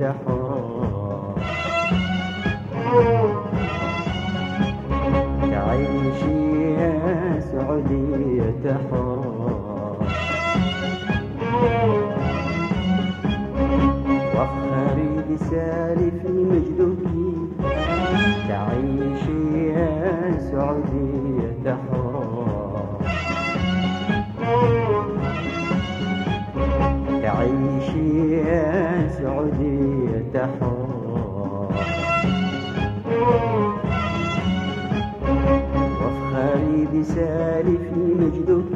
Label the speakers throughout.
Speaker 1: حرة، تعيشي يا سعودية حرة، وافخري بسالف مجدك، تعيشي يا سعودية حرة، تعيشي يا سعودية حرة، وافخري بسالف مجدك.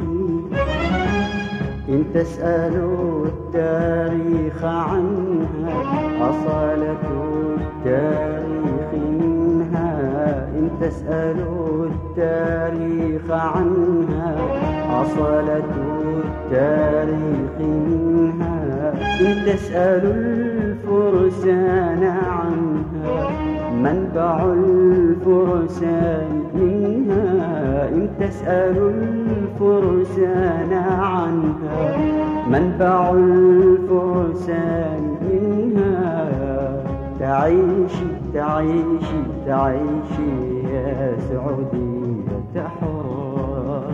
Speaker 1: إن تسألوا التاريخ عنها أصالة التاريخ منها، إن تسألوا التاريخ عنها أصالة التاريخ منها، إن تسألوا الفرسان عنها منبع الفرسان منها، إن تسألوا الفرسان عنها منبع الفرسان منها، تعيشي تعيشي تعيشي يا سعودية حرة.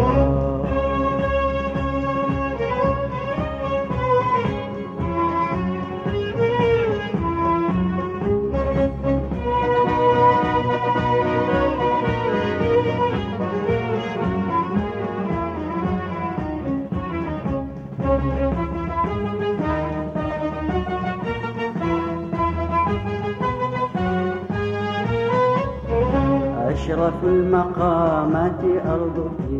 Speaker 1: أشرف المقامات أرضك،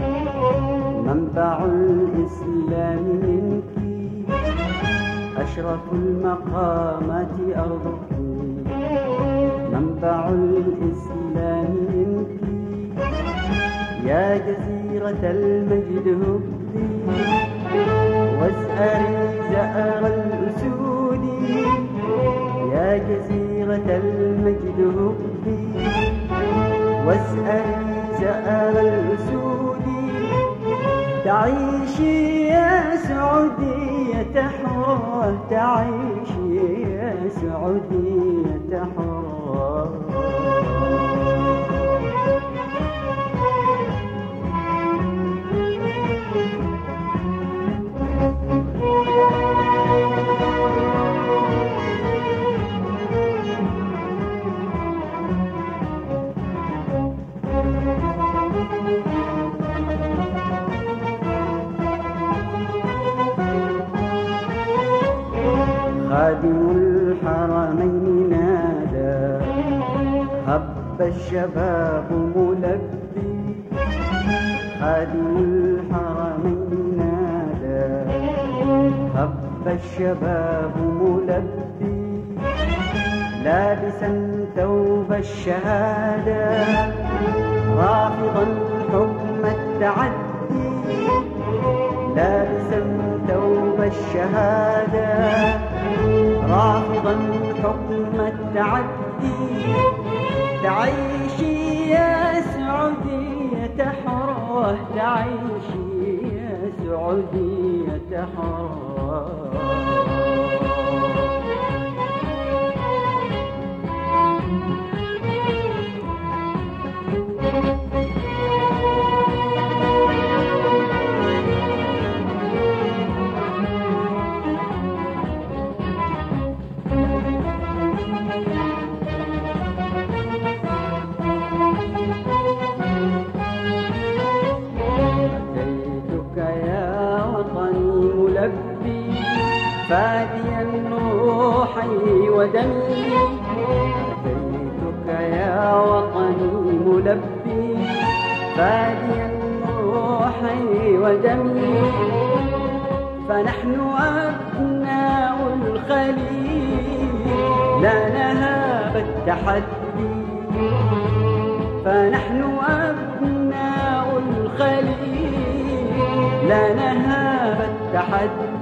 Speaker 1: منبع الإسلام منك، أشرف المقامات أرضك، منبع الإسلام منك، يا جزيرة المجد هبي وازأري زأر الأسود، يا جزيرة المجد هبي وازأري زأر الأسود، تعيشي يا سعودية حرة، تعيشي يا سعودية حرة. خادم الحرمين نادى هب الشباب ملبي، خادم الحرمين نادى هب الشباب ملبي، لابسا ثوب الشهادة رافضا حكم التعدي، لابسا ثوب الشهادة رافضا حكم التعدي، تعيشي يا سعودية حرة، تعيشي يا سعودية حرة. فاديا روحي ودمي، أتيتك يا وطني ملبي، فاديا روحي ودمي، فنحن أبناء الخليل لا نهاب التحدي، فنحن أبناء الخليل لا نهاب التحدي،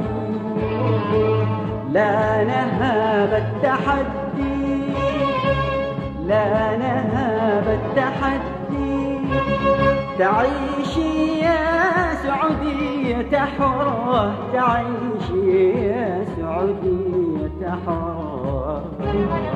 Speaker 1: لا نهاب التحدي، لا نهاب التحدي، تعيشي يا سعودية حرة، تعيشي يا سعودية حرة. التحدي